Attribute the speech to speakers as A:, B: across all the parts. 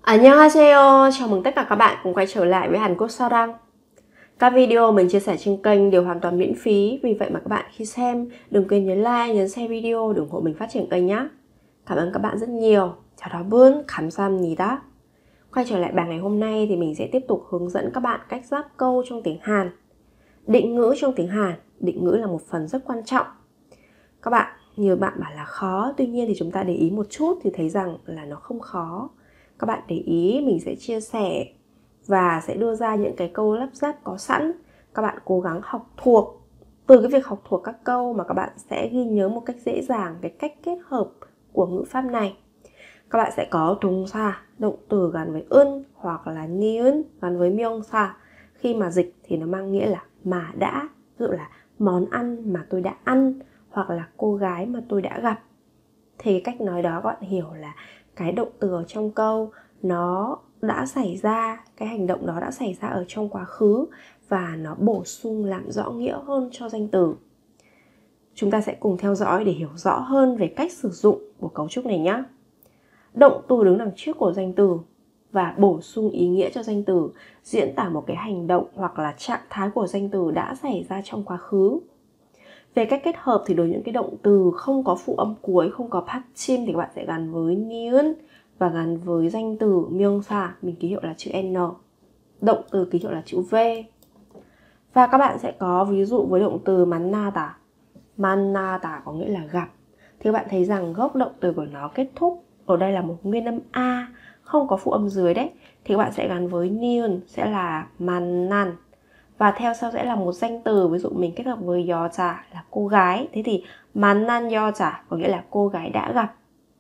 A: 안녕하세요, chào mừng tất cả các bạn cùng quay trở lại với Hàn Quốc Sarang. Các video mình chia sẻ trên kênh đều hoàn toàn miễn phí, vì vậy mà các bạn khi xem đừng quên nhấn like, nhấn share video để ủng hộ mình phát triển kênh nhé. Cảm ơn các bạn rất nhiều. 여러분 감사합니다. Quay trở lại bài ngày hôm nay thì mình sẽ tiếp tục hướng dẫn các bạn cách ráp câu trong tiếng Hàn. Định ngữ trong tiếng Hàn, định ngữ là một phần rất quan trọng. Các bạn, nhiều bạn bảo là khó, tuy nhiên thì chúng ta để ý một chút thì thấy rằng là nó không khó. Các bạn để ý, mình sẽ chia sẻ và sẽ đưa ra những cái câu lắp ráp có sẵn. Các bạn cố gắng học thuộc. Từ cái việc học thuộc các câu mà các bạn sẽ ghi nhớ một cách dễ dàng cái cách kết hợp của ngữ pháp này. Các bạn sẽ có 동사, động từ gắn với 은 hoặc là ni은 gắn với 명사. Khi mà dịch thì nó mang nghĩa là mà đã. Ví dụ là món ăn mà tôi đã ăn hoặc là cô gái mà tôi đã gặp. Thì cách nói đó các bạn hiểu là cái động từ ở trong câu nó đã xảy ra, cái hành động đó đã xảy ra ở trong quá khứ và nó bổ sung làm rõ nghĩa hơn cho danh từ. Chúng ta sẽ cùng theo dõi để hiểu rõ hơn về cách sử dụng của cấu trúc này nhé. Động từ đứng đằng trước của danh từ và bổ sung ý nghĩa cho danh từ, diễn tả một cái hành động hoặc là trạng thái của danh từ đã xảy ra trong quá khứ. Về cách kết hợp thì đối với những cái động từ không có phụ âm cuối, không có 받침 thì các bạn sẽ gắn với ni은 và gắn với danh từ 명사, mình ký hiệu là chữ N. Động từ ký hiệu là chữ V. Và các bạn sẽ có ví dụ với động từ 만나다. 만나다 có nghĩa là gặp. Thì các bạn thấy rằng gốc động từ của nó kết thúc ở đây là một nguyên âm A, không có phụ âm dưới đấy. Thì các bạn sẽ gắn với ni은 sẽ là 만난. Và theo sau sẽ là một danh từ, ví dụ mình kết hợp với 여자 là cô gái. Thế thì 만난 여자 có nghĩa là cô gái đã gặp.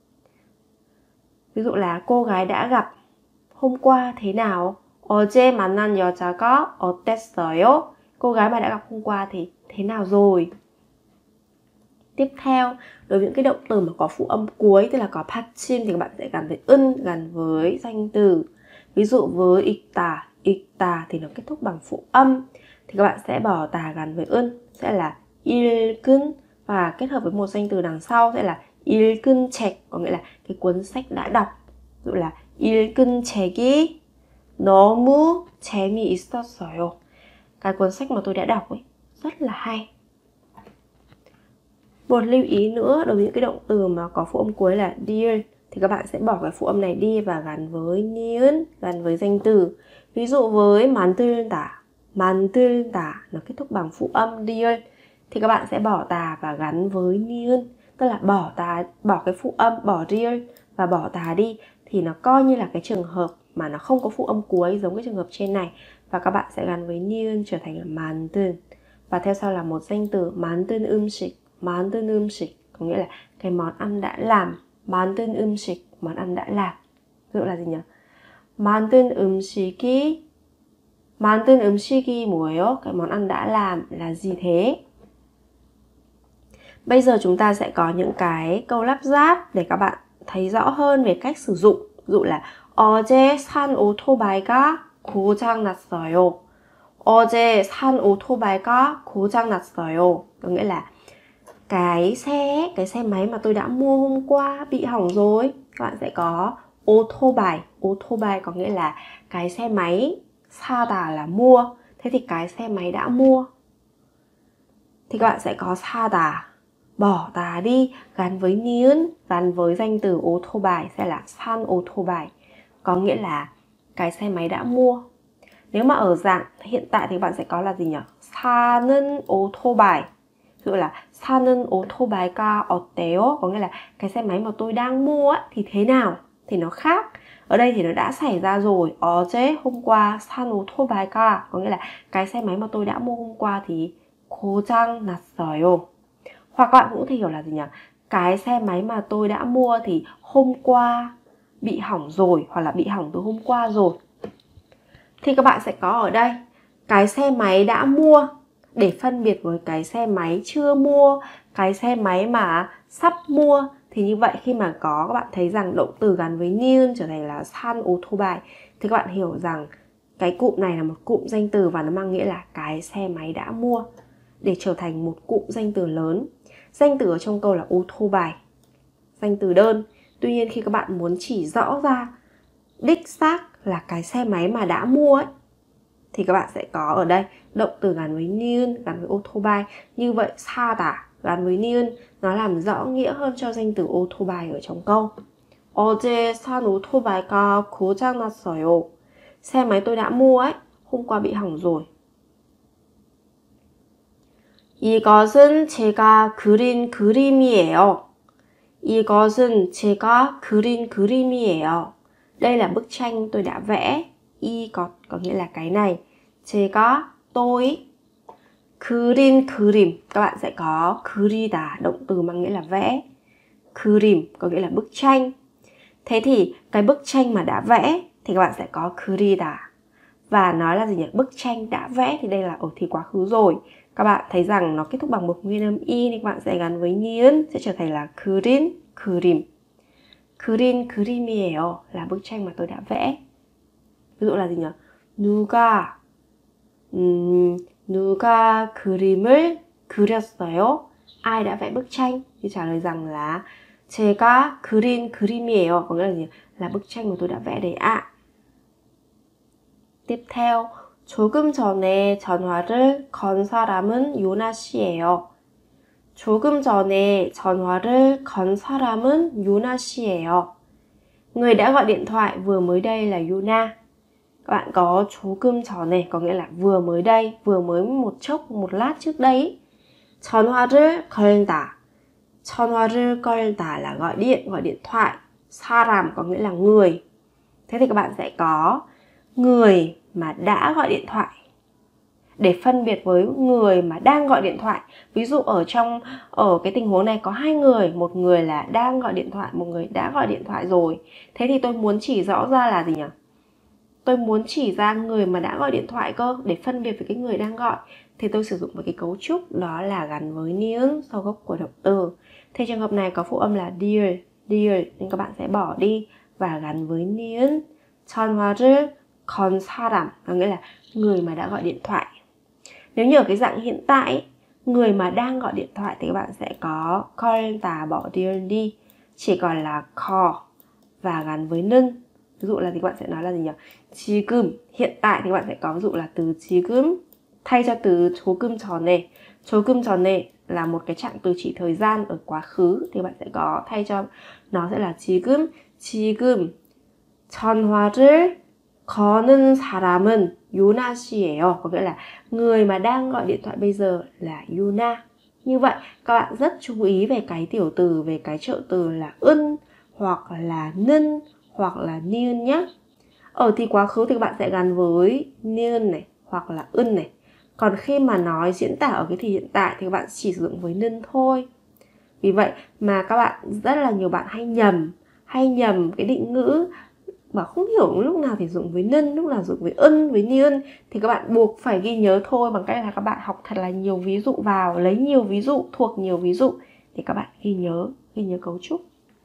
A: Ví dụ là cô gái đã gặp hôm qua thế nào? 어제 만난 여자가 어땠어요? Cô gái mà đã gặp hôm qua thì thế nào rồi? Tiếp theo, đối với những cái động từ mà có phụ âm cuối, tức là có 받침 thì các bạn sẽ gắn với 은, gắn với danh từ. Ví dụ với 읽다 thì nó kết thúc bằng phụ âm thì các bạn sẽ bỏ tà gắn với 은, sẽ là 읽은 và kết hợp với một danh từ đằng sau sẽ là 읽은 책, có nghĩa là cái cuốn sách đã đọc. Ví dụ là 읽은 책이 너무 재미있었어요. Cái cuốn sách mà tôi đã đọc ấy rất là hay. Một lưu ý nữa đối với những cái động từ mà có phụ âm cuối là dir thì các bạn sẽ bỏ cái phụ âm này đi và gắn với ni은, gắn với danh từ. Ví dụ với 만들다 nó kết thúc bằng phụ âm dir thì các bạn sẽ bỏ tà và gắn với ni은, tức là bỏ cái phụ âm, bỏ dir và bỏ tà đi thì nó coi như là cái trường hợp mà nó không có phụ âm cuối giống cái trường hợp trên này, và các bạn sẽ gắn với ni은 trở thành là 만든. Và theo sau là một danh từ 만든 음식 có nghĩa là cái món ăn đã làm. 만든 음식, món ăn đã làm. Ví dụ là gì nhỉ? 만든 음식이 뭐예요? Cái món ăn đã làm là gì thế? Bây giờ chúng ta sẽ có những cái câu lắp ráp để các bạn thấy rõ hơn về cách sử dụng. Ví dụ là 어제 산 오토바이가 고장났어요. 어제 산 오토바이가 고장났어요. Có nghĩa là cái xe máy mà tôi đã mua hôm qua bị hỏng rồi. Các bạn sẽ có 오토바이 có nghĩa là cái xe máy, 사다 là mua. Thế thì cái xe máy đã mua thì các bạn sẽ có 사다, bỏ tà đi, gắn với ni은, gắn với danh từ 오토바이 sẽ là 산 오토바이, có nghĩa là cái xe máy đã mua. Nếu mà ở dạng hiện tại thì các bạn sẽ có là gì nhỉ? 사는 오토바이. Ví dụ là 사는 오토바이가 어때요? Có nghĩa là cái xe máy mà tôi đang mua thì thế nào? Thì nó khác. Ở đây thì nó đã xảy ra rồi. 어제 hôm qua 산 오토바이가 có nghĩa là cái xe máy mà tôi đã mua hôm qua thì 고장 났어요. Hoặc các bạn cũng có thể hiểu là gì nhỉ? Cái xe máy mà tôi đã mua thì hôm qua bị hỏng rồi, hoặc là bị hỏng từ hôm qua rồi. Thì các bạn sẽ có ở đây cái xe máy đã mua để phân biệt với cái xe máy chưa mua, cái xe máy mà sắp mua. Thì như vậy khi mà có các bạn thấy rằng động từ gắn với ni은 trở thành là 산 오토바이 thì các bạn hiểu rằng cái cụm này là một cụm danh từ và nó mang nghĩa là cái xe máy đã mua, để trở thành một cụm danh từ lớn. Danh từ ở trong câu là 오토바이, danh từ đơn. Tuy nhiên khi các bạn muốn chỉ rõ ra đích xác là cái xe máy mà đã mua ấy, thì các bạn sẽ có ở đây động từ gắn với niên, gắn với 오토바이. Như vậy 사다 gắn với niên nó làm rõ nghĩa hơn cho danh từ 오토바이 ở trong câu. 어제 산 오토바이가 고장 났어요. Xe máy tôi đã mua ấy, hôm qua bị hỏng rồi. 이것은 제가 그린 그림이에요. 이것은 제가 그린 그림이에요. Đây là bức tranh tôi đã vẽ. 이것 có nghĩa là cái này. 제가 tôi. 그린 그림 các bạn sẽ có 그리다 động từ mang nghĩa là vẽ. 그림 có nghĩa là bức tranh. Thế thì cái bức tranh mà đã vẽ thì các bạn sẽ có 그리다. Và nó là gì nhỉ? Bức tranh đã vẽ thì đây là ở thì quá khứ rồi. Các bạn thấy rằng nó kết thúc bằng một nguyên âm y thì các bạn sẽ gắn với niên sẽ trở thành là 그린 그림. 그린 그림이에요 là bức tranh mà tôi đã vẽ. Ví dụ là gì nhỉ? 누가 그림을 그렸어요? Ai đã vẽ bức tranh? Thì trả lời rằng là 제가 그린 그림이에요. Có nghĩa là gì? Là bức tranh mà tôi đã vẽ đấy ạ. tiếp theo, 조금 전에 전화를 건 사람은 요나 씨예요. 조금 전에 전화를 건 사람은 요나 씨예요. Người đã gọi điện thoại vừa mới đây là Yuna. Các bạn có 조금 전에 có nghĩa là vừa mới đây, vừa mới một chốc, một lát trước đấy. 전화를 걸다. 전화를 걸다 là gọi điện thoại. 사람 có nghĩa là người. Thế thì các bạn sẽ có người mà đã gọi điện thoại để phân biệt với người mà đang gọi điện thoại. Ví dụ ở cái tình huống này có hai người, một người là đang gọi điện thoại, một người đã gọi điện thoại rồi. Thế thì tôi muốn chỉ rõ ra là gì nhỉ? Tôi muốn chỉ ra người mà đã gọi điện thoại cơ, để phân biệt với cái người đang gọi. Thì tôi sử dụng một cái cấu trúc đó là gắn với niên sau gốc của động từ. Thế trường hợp này có phụ âm là dear, nên các bạn sẽ bỏ đi và gắn với niên 전화를 건 사람, có nghĩa là người mà đã gọi điện thoại. Nếu như ở cái dạng hiện tại, người mà đang gọi điện thoại thì các bạn sẽ có 걸다 bỏ dear đi, chỉ còn là call và gắn với 는. Ví dụ là thì các bạn sẽ nói là gì nhỉ? 지금, hiện tại thì các bạn sẽ có ví dụ là từ 지금 thay cho từ 조금 전에. 조금 전에 là một cái trạng từ chỉ thời gian ở quá khứ thì bạn sẽ có thay cho nó sẽ là 지금 전화를 거는 사람은 요나 씨예요. Có nghĩa là người mà đang gọi điện thoại bây giờ là Yuna. Như vậy các bạn rất chú ý về cái tiểu từ, về cái trợ từ là 은 hoặc là 는 hoặc là niên nhé. Ở thì quá khứ thì các bạn sẽ gắn với niên này hoặc là 은 này. Còn khi mà nói diễn tả ở cái thì hiện tại thì các bạn chỉ sử dụng với 는 thôi. Vì vậy mà các bạn rất là nhiều bạn hay nhầm cái định ngữ mà không hiểu lúc nào thì dùng với 는, lúc nào dùng với ân, với niên. Thì các bạn buộc phải ghi nhớ thôi, bằng cách là các bạn học thật là nhiều ví dụ vào, lấy nhiều ví dụ, thuộc nhiều ví dụ thì các bạn ghi nhớ cấu trúc.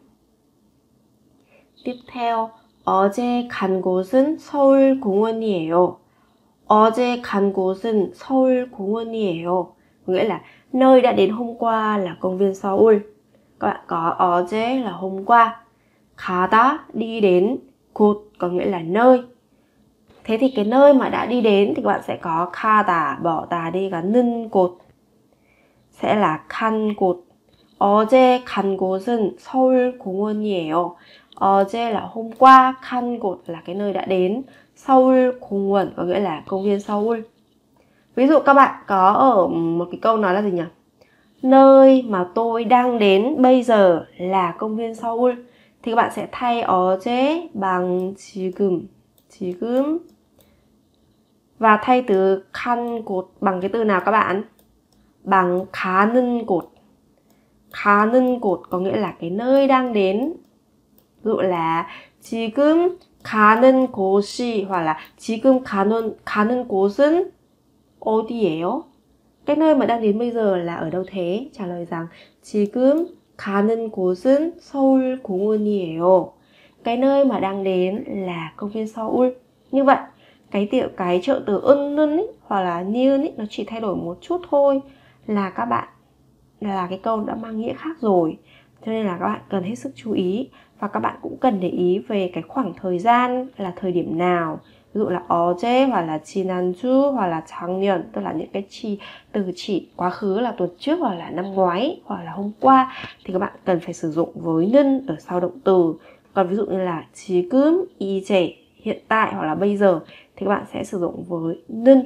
A: Tiếp theo, 어제 간 곳은 서울공원이에요. 어제 간 곳은 서울공원이에요. Có nghĩa là nơi đã đến hôm qua là công viên Seoul. Các bạn có 어제 là hôm qua, 가다 đi đến, 곳 có nghĩa là nơi. Thế thì cái nơi mà đã đi đến thì các bạn sẽ có 가다 bỏ tà đi gắn 는 곳 sẽ là 간 곳. 어제 간 곳은 서울공원이에요. 어제 là hôm qua, 간 곳 là cái nơi đã đến, 서울공원 có nghĩa là công viên Seoul. Ví dụ các bạn có ở một cái câu nói là gì nhỉ? Nơi mà tôi đang đến bây giờ là công viên Seoul. Thì các bạn sẽ thay 어제 bằng 지금 và thay từ 간 곳 bằng cái từ nào các bạn? Bằng 가는 곳. 가는 곳 có nghĩa là cái nơi đang đến. Ví dụ là 지금 가는 곳이 hoặc là 지금 가는 곳은 어디예요? Cái nơi mà đang đến bây giờ là ở đâu thế? Trả lời rằng 지금 가는 곳은 서울공원이에요. Cái nơi mà đang đến là công viên Seoul. Như vậy, cái trợ từ 은 hoặc là niên nó chỉ thay đổi một chút thôi là các bạn là cái câu đã mang nghĩa khác rồi. Cho nên là các bạn cần hết sức chú ý Và các bạn cũng cần để ý về cái khoảng thời gian là thời điểm nào. Ví dụ là 어제 hoặc là 지난주 hoặc là 작년, tức là những cái từ chỉ quá khứ là tuần trước hoặc là năm ngoái hoặc là hôm qua, thì các bạn cần phải sử dụng với 는 ở sau động từ. Còn ví dụ như là 지금, 이제, hiện tại hoặc là bây giờ thì các bạn sẽ sử dụng với 는.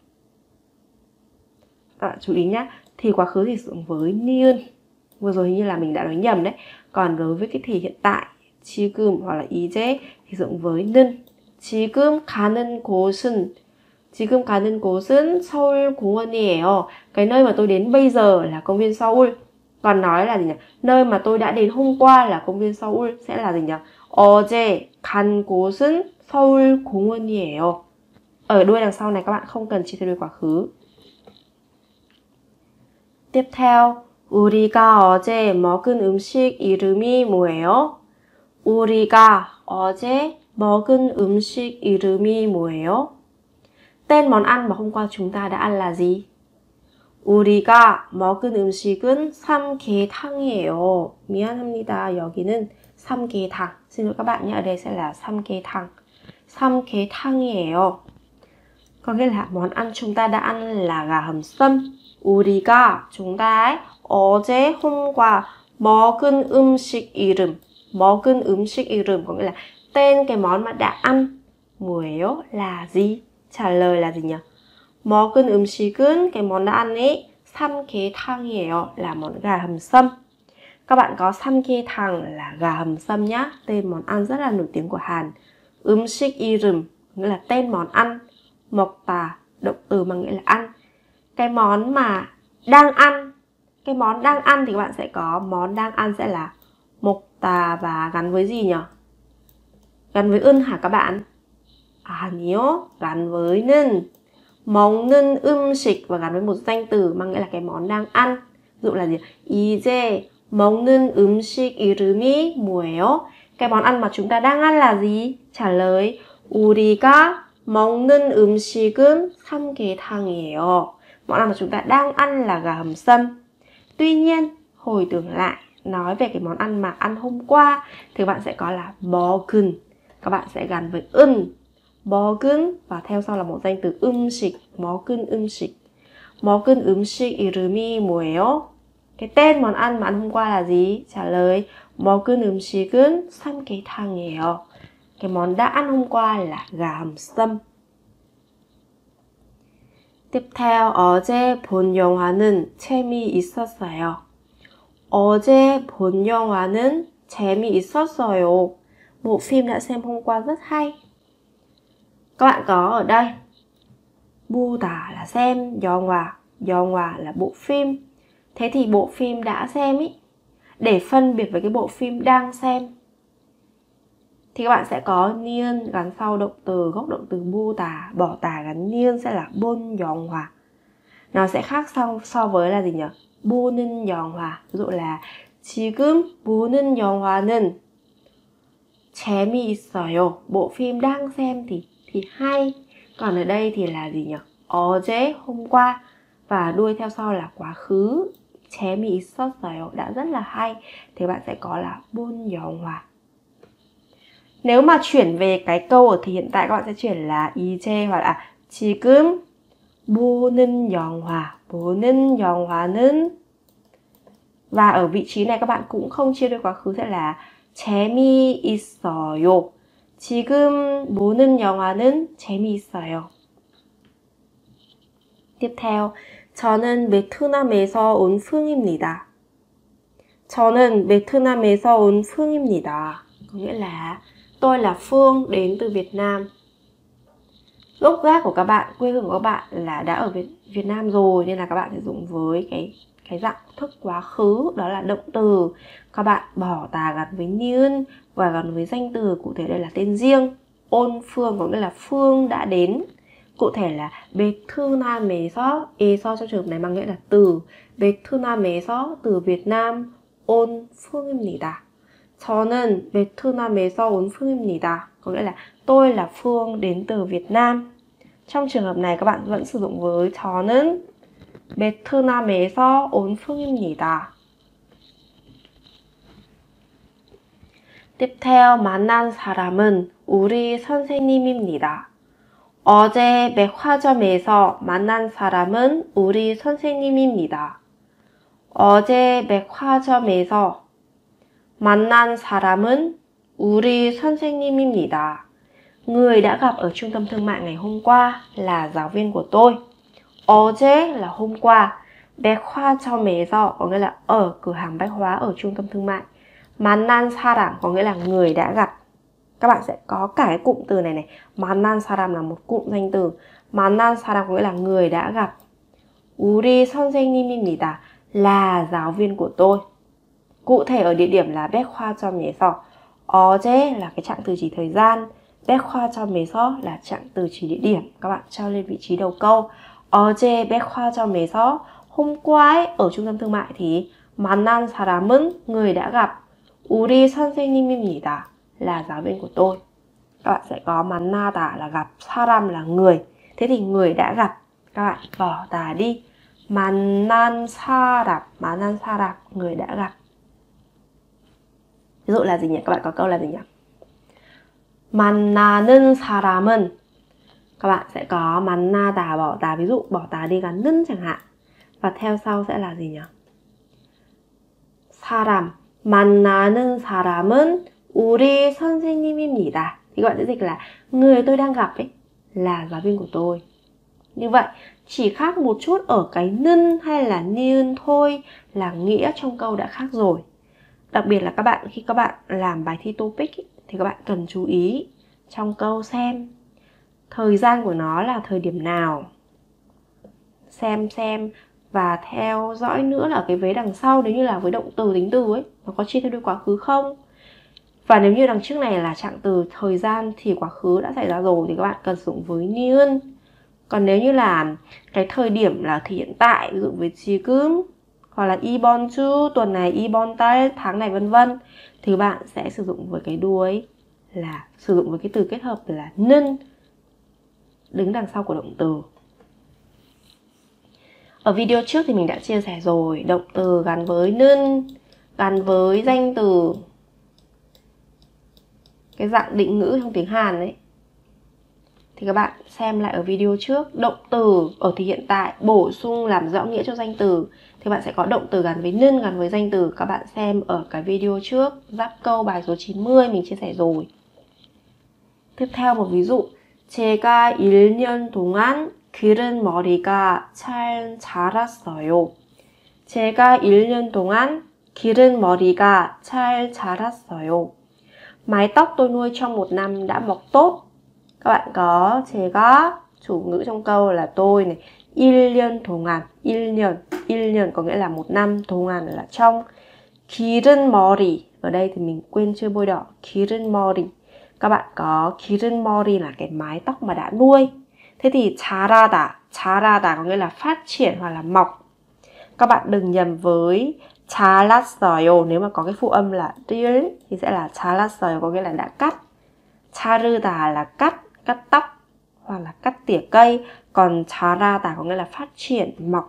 A: Các bạn chú ý nhé, thì quá khứ thì sử dụng với niên. Vừa rồi hình như là mình đã nói nhầm đấy. Còn đối với cái thì hiện tại, 지금 hoặc là 이제 thì sử dụng với 는. 지금 가는 곳은 서울공원이에요. Cái nơi mà tôi đến bây giờ là công viên Seoul. Còn nói là gì nhỉ? Nơi mà tôi đã đến hôm qua là công viên Seoul sẽ là gì nhỉ? 어제 간 곳은 서울공원이에요. Ở đuôi đằng sau này các bạn không cần chia theo đuôi quá khứ. tiếp theo, 우리가 어제 먹은 음식 이름이 뭐예요? 우리가 어제 먹은 음식 이름이 뭐예요? Tên món ăn mà hôm qua chúng ta đã ăn là gì? 우리가 먹은 음식은 삼계탕이에요. 미안합니다. 여기는 삼계탕. xin lỗi các bạn nhé, ở đây sẽ là 삼계탕. 삼계탕이에요. Có nghĩa là món ăn chúng ta đã ăn là gà hầm sâm. 우리가 chúng ta ấy, 어제 hôm qua 먹은 음식 이름. 먹은 음식 이름 có nghĩa là tên cái món mà đã ăn. 뭐예요 là gì? Trả lời là gì nhỉ? 먹은 음식은 cái món đã ăn ấy, 삼계탕이에요 là món gà hầm sâm. Các bạn có 삼계탕 là gà hầm sâm nhá, tên món ăn rất là nổi tiếng của Hàn. 음식 이름 nghĩa là tên món ăn. 먹다 động từ mà nghĩa là ăn. Cái món mà đang ăn, cái món đang ăn thì các bạn sẽ có món đang ăn sẽ là 먹다 và gắn với gì nhỉ? Gắn với 은 hả các bạn? 아니요, gắn với 는. 먹는 음식 và gắn với một danh từ mang nghĩa là cái món đang ăn. Ví dụ là gì? 이제 먹는 음식 이름이 뭐예요? Cái món ăn mà chúng ta đang ăn là gì? Trả lời 우리가 먹는 음식은 삼계탕이에요. Món ăn mà chúng ta đang ăn là gà hầm sâm. Tuy nhiên, hồi tưởng lại, nói về cái món ăn mà ăn hôm qua thì bạn sẽ có là 먹은. Các bạn sẽ gắn với 은. 먹은 và theo sau là một danh từ 음식. 먹은 음식. 먹은 음식 이름이 뭐예요? Cái tên món ăn mà ăn hôm qua là gì? Trả lời 먹은 음식은 삼계탕이에요. Cái món đã ăn hôm qua là gà hầm sâm. tiếp theo, 어제 본 영화는 재미있었어요. 어제 본 영화는 재미있었어요. Bộ phim đã xem hôm qua rất hay. Các bạn có ở đây 보다 là xem, 영화 là bộ phim. Thế thì bộ phim đã xem ý, để phân biệt với cái bộ phim đang xem thì các bạn sẽ có niên gắn sau động từ, gốc động từ 보다, bỏ tà gắn niên sẽ là 본 영화. Nó sẽ khác so với là gì nhỉ? 보는 영화. Ví dụ là 지금 보는 영화는 재미있어요. Bộ phim đang xem thì hay. Còn ở đây thì là gì nhỉ? 어제 hôm qua và đuôi theo sau là quá khứ. 재미있었어요 đã rất là hay thì bạn sẽ có là 본 영화. Nếu mà chuyển về cái câu ở thì hiện tại các bạn sẽ chuyển là 이제 hoặc là 지금 보는 영화는 và ở vị trí này các bạn cũng không chia đôi quá khứ sẽ là 재미있어요. 지금 보는 영화는 재미있어요. tiếp theo, 저는 베트남에서 온 풍입니다. 저는 베트남에서 온 풍입니다. Có nghĩa là tôi là Phương đến từ Việt Nam. Gốc gác của các bạn, quê hương của các bạn là đã ở Việt Nam rồi nên là các bạn sẽ dùng với cái dạng thức quá khứ, đó là động từ. Các bạn bỏ tà gắn với niên và gắn với danh từ, cụ thể đây là tên riêng. 온 Phương có nghĩa là Phương đã đến. Cụ thể là 베트남에서, 에서 trong trường hợp này mang nghĩa là từ. 베트남에서 từ Việt Nam, 온 풍입니다. 저는 베트남에서 온 풍입니다. Có nghĩa là tôi là Phương đến từ Việt Nam. Trong trường hợp này các bạn vẫn sử dụng với 저는 베트남에서 온 풍입니다. tiếp theo 만난 사람은 우리 선생님입니다. 어제 백화점에서 만난 사람은 우리 선생님입니다. 어제 백화점에서 만난 사람은 우리 선생님입니다. Người đã gặp ở trung tâm thương mại ngày hôm qua là giáo viên của tôi. 어제 là hôm qua. 백화점에서 có nghĩa là ở cửa hàng bách hóa ở trung tâm thương mại. 만난 사람 có nghĩa là người đã gặp. Các bạn sẽ có cả cái cụm từ này này. 만난 사람 là một cụm danh từ. 만난 사람 có nghĩa là người đã gặp. 우리 선생님입니다 là giáo viên của tôi. Cụ thể ở địa điểm là 백화점에서. 어제 là cái trạng từ chỉ thời gian. 백화점에서 là trạng từ chỉ địa điểm. Các bạn trao lên vị trí đầu câu. 어제 백화점에서 hôm qua ấy, ở trung tâm thương mại thì 만난 사람은 người đã gặp. 우리 선생님입니다 là giáo viên của tôi. Các bạn sẽ có 만나다 là gặp, 사람 là người. Thế thì người đã gặp, các bạn bỏ tà đi. 만난 사람, người đã gặp. Ví dụ là gì nhỉ? Các bạn có câu là gì nhỉ? 만나는 사람은, các bạn sẽ có 만나다 bỏ tà, ví dụ bỏ tà đi gắn 는 chẳng hạn. Và theo sau sẽ là gì nhỉ? 사람, 만나는 사람은 우리 선생님입니다. Thì các bạn sẽ dịch là người tôi đang gặp ấy là giáo viên của tôi. Như vậy, chỉ khác một chút ở cái 는 hay là niên thôi là nghĩa trong câu đã khác rồi. Đặc biệt là khi các bạn làm bài thi TOPIK ấy, thì các bạn cần chú ý trong câu xem thời gian của nó là thời điểm nào. Xem và theo dõi nữa là cái vế đằng sau, nếu như là với động từ tính từ ấy, nó có chia theo đuôi quá khứ không? Và nếu như đằng trước này là trạng từ thời gian thì quá khứ đã xảy ra rồi thì các bạn cần sử dụng với niên. Còn nếu như là cái thời điểm là thì hiện tại, ví dụ với 지금 hoặc là 이번 주, tuần này, 이번 달, tháng này vân vân, thì bạn sẽ sử dụng với cái đuôi là sử dụng với cái từ kết hợp là 는 đứng đằng sau của động từ. Ở video trước thì mình đã chia sẻ rồi, động từ gắn với 는, gắn với danh từ, cái dạng định ngữ trong tiếng Hàn ấy. Thì các bạn xem lại ở video trước, động từ ở thì hiện tại bổ sung làm rõ nghĩa cho danh từ thì bạn sẽ có động từ gắn với 는, gắn với danh từ. Các bạn xem ở cái video trước, giáp câu bài số 90 mình chia sẻ rồi. Tiếp theo một ví dụ. 제가 1년 동안 기른 머리가 잘 자랐어요. 제가 1년 동안 기른 머리가 잘 자랐어요. Mái tóc tôi nuôi trong 1 năm đã mọc tốt. Các bạn có 제가, chủ ngữ trong câu là tôi này. 1년 동안, 1년 có nghĩa là 1 năm, 동안 là trong. 기른 머리, ở đây thì mình quên chưa bôi đỏ. 기른 머리. Các bạn có 기른 머리 là cái mái tóc mà đã nuôi. Thế thì 자라다 có nghĩa là phát triển hoặc là mọc. Các bạn đừng nhầm với 잘랐어요. Nếu mà có cái phụ âm là 릴 thì sẽ là 잘랐어요, có nghĩa là đã cắt. 자르다 là cắt tóc hoặc là cắt tỉa cây. Còn 자라다 có nghĩa là phát triển, mọc.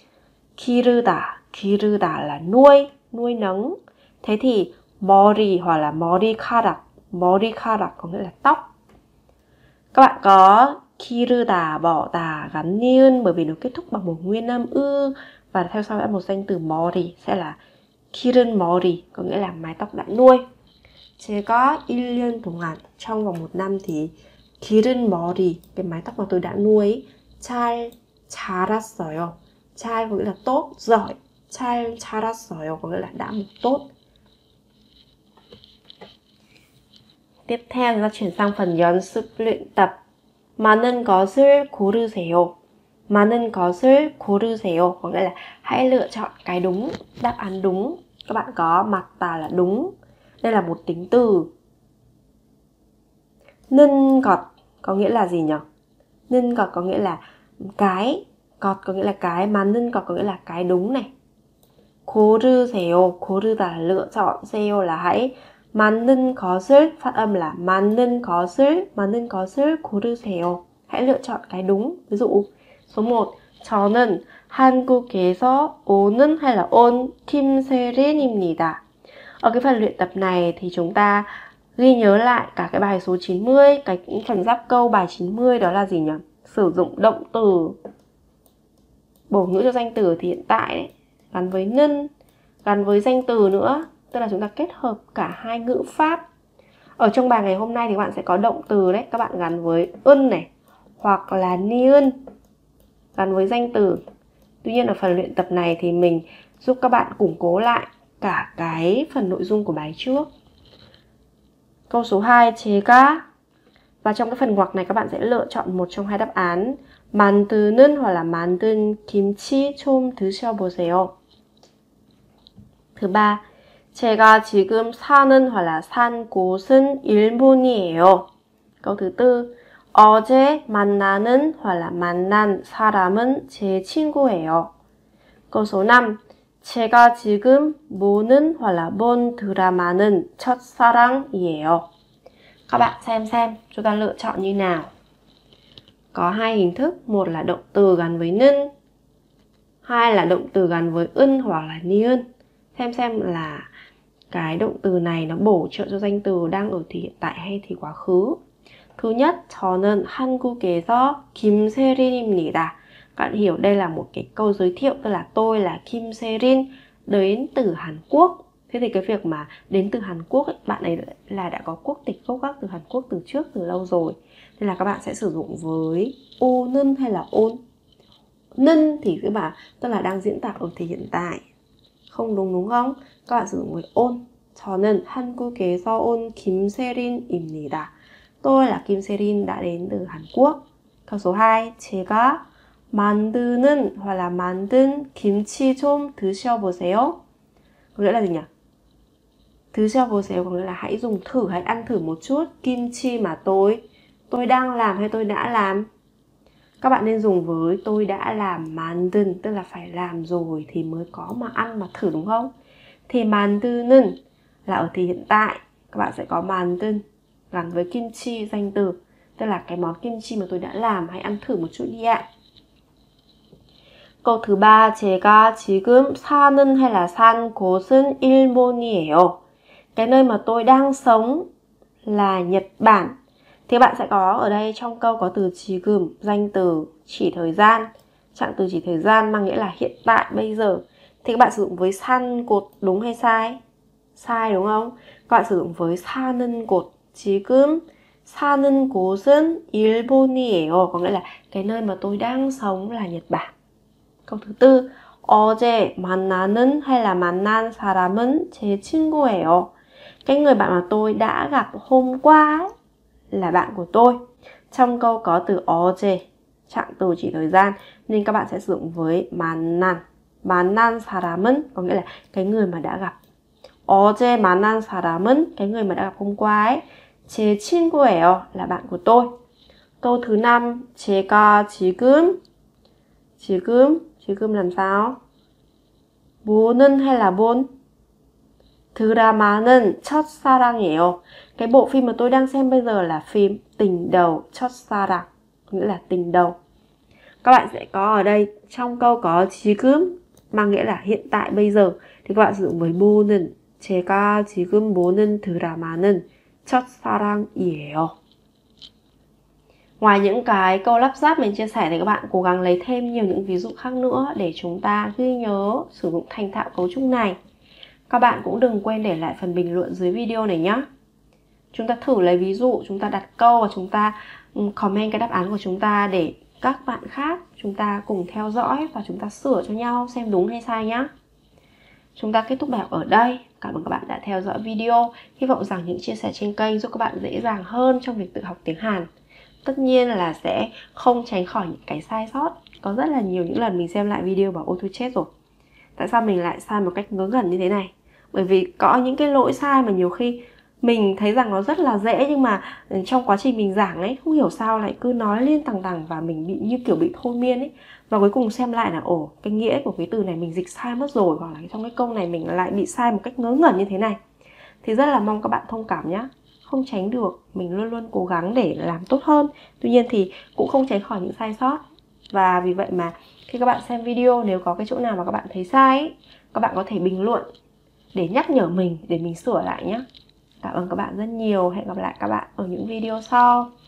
A: 기르다 là nuôi nấng. Thế thì 머리 hoặc là 머리카락 có nghĩa là tóc. Các bạn có 기르다 bỏ tà gắn niên bởi vì nó kết thúc bằng một nguyên âm ư. Và theo sau là một danh từ 머리 sẽ là 기른 머리, có nghĩa là mái tóc đã nuôi. 제가 1년 동안, trong vòng 1 năm thì 기른 머리, cái mái tóc mà tôi đã nuôi, 잘 자랐어요. 잘 có nghĩa là tốt, giỏi. 잘 자랐어요 có nghĩa là đã mọc tốt. Tiếp theo chúng ta chuyển sang phần 연습 luyện tập. 많은 것을 고르세요. 많은 것을 고르세요 có nghĩa là hãy lựa chọn cái đúng, đáp án đúng. Các bạn có 맞다 là đúng. Đây là một tính từ. 는 것 có nghĩa là gì nhỉ? 는 것 có nghĩa là cái, 것 có nghĩa là cái, 맞는 것 có nghĩa là cái đúng này. 고르세요, 고르다 là lựa chọn, 세요 là hãy. 맞는 것을, phát âm là 맞는 것을 고르세요. Hãy lựa chọn cái đúng. Ví dụ số 1, 저는 한국에서 오는 hay là 온 김세린입니다. Ở cái phần luyện tập này thì chúng ta ghi nhớ lại cả cái bài số 90, cái phần giáp câu bài 90 đó là gì nhỉ? Sử dụng động từ bổ ngữ cho danh từ thì hiện tại đấy, gắn với 는, gắn với danh từ nữa, tức là chúng ta kết hợp cả hai ngữ pháp. Ở trong bài ngày hôm nay thì các bạn sẽ có động từ đấy, các bạn gắn với 은 này, hoặc là niên gắn với danh từ. Tuy nhiên ở phần luyện tập này thì mình giúp các bạn củng cố lại cả cái phần nội dung của bài trước. Câu số 2, 제가. Và trong cái phần ngoặc này các bạn sẽ lựa chọn một trong hai đáp án, 만드는 hoặc là 만든 김치 좀 드셔보세요. Thứ ba, 제가 지금 사는 hoặc là 산 곳은 일본이에요. Câu thứ tư, 어제 만나는 hoặc là 만난 사람은 제 친구예요. Câu số 5, 제가 지금 보는 hoặc là 본 드라마는 첫사랑이에요. Các bạn xem chúng ta lựa chọn như nào. Có hai hình thức, một là động từ gắn với 는, hai là động từ gắn với 은 hoặc là niên. Xem là cái động từ này nó bổ trợ cho danh từ đang ở thì hiện tại hay thì quá khứ. Thứ nhất, 저는 한국에서 김세린입니다. Các bạn hiểu đây là một cái câu giới thiệu, tức là tôi là Kim Serin, đến từ Hàn Quốc. Thế thì cái việc mà đến từ Hàn Quốc ấy, bạn ấy là đã có quốc tịch gốc gác từ Hàn Quốc từ trước, từ lâu rồi. Nên là các bạn sẽ sử dụng với 오는 hay là ôn. 는 thì các bạn tức là đang diễn tả ở thì hiện tại. Không đúng không? Các bạn sử dụng với ôn. 저는 한국에서 온 김세린입니다. Tôi là Kim Serin đã đến từ Hàn Quốc. Câu số 2, 제가 만드는 hoặc là 만든 김치 좀 드셔보세요. Có nghĩa là gì nhỉ? 드셔보세요 có nghĩa là hãy dùng thử, hãy ăn thử một chút. Kimchi mà tôi đang làm hay tôi đã làm. Các bạn nên dùng với tôi đã làm 만든, tức là phải làm rồi thì mới có mà ăn mà thử, đúng không? Thì 만드는 là ở thì hiện tại, các bạn sẽ có 만든 gắn với kimchi danh từ, tức là cái món kimchi mà tôi đã làm, hãy ăn thử một chút đi ạ. Câu thứ 3, 제가 지금 사는 hay là 산 곳은 일본이에요. Cái nơi mà tôi đang sống là Nhật Bản. Thì bạn sẽ có ở đây trong câu có từ 지금, danh từ chỉ thời gian, trạng từ chỉ thời gian mang nghĩa là hiện tại, bây giờ. Thì các bạn sử dụng với 산 곳 đúng hay sai? Sai đúng không? Các bạn sử dụng với 사는 곳. 지금 사는 곳은 일본이에요. Có nghĩa là cái nơi mà tôi đang sống là Nhật Bản. Câu thứ tư, 어제 만나는 hay là 만난 사람은 제 친구예요. Cái người bạn mà tôi đã gặp hôm qua ấy, là bạn của tôi. Trong câu có từ 어제, trạng từ chỉ thời gian, nên các bạn sẽ sử dụng với 만난. 만난 사람은 có nghĩa là cái người mà đã gặp. 어제 만난 사람은 cái người mà đã gặp hôm qua ấy. 제 친구예요 là bạn của tôi. Câu thứ 5, 제가 지금 làm sao? 보는 hay là 본? 드라마는 첫사랑이에요. Cái bộ phim mà tôi đang xem bây giờ là phim Tình Đầu, 첫사랑, nghĩa là tình đầu. Các bạn sẽ có ở đây trong câu có 지금 mang nghĩa là hiện tại bây giờ, thì các bạn sử dụng với 보는. 제가 지금 보는 드라마는 첫사랑이에요. Ngoài những cái câu lắp ráp mình chia sẻ thì các bạn cố gắng lấy thêm nhiều những ví dụ khác nữa để chúng ta ghi nhớ sử dụng thành thạo cấu trúc này. Các bạn cũng đừng quên để lại phần bình luận dưới video này nhé. Chúng ta thử lấy ví dụ, chúng ta đặt câu và chúng ta comment cái đáp án của chúng ta để các bạn khác chúng ta cùng theo dõi và chúng ta sửa cho nhau xem đúng hay sai nhé. Chúng ta kết thúc bài học ở đây. Cảm ơn các bạn đã theo dõi video. Hy vọng rằng những chia sẻ trên kênh giúp các bạn dễ dàng hơn trong việc tự học tiếng Hàn. Tất nhiên là sẽ không tránh khỏi những cái sai sót. Có rất là nhiều những lần mình xem lại video bảo ôi thôi chết rồi, tại sao mình lại sai một cách ngớ ngẩn như thế này. Bởi vì có những cái lỗi sai mà nhiều khi mình thấy rằng nó rất là dễ, nhưng mà trong quá trình mình giảng ấy, không hiểu sao lại cứ nói liên tằng tằng và mình bị như kiểu bị thôi miên ấy. Và cuối cùng xem lại là cái nghĩa của cái từ này mình dịch sai mất rồi, hoặc là trong cái câu này mình lại bị sai một cách ngớ ngẩn như thế này. Thì rất là mong các bạn thông cảm nhé. Không tránh được, mình luôn luôn cố gắng để làm tốt hơn. Tuy nhiên thì cũng không tránh khỏi những sai sót. Và vì vậy mà khi các bạn xem video, nếu có cái chỗ nào mà các bạn thấy sai ấy, các bạn có thể bình luận để nhắc nhở mình để mình sửa lại nhé. Cảm ơn các bạn rất nhiều. Hẹn gặp lại các bạn ở những video sau.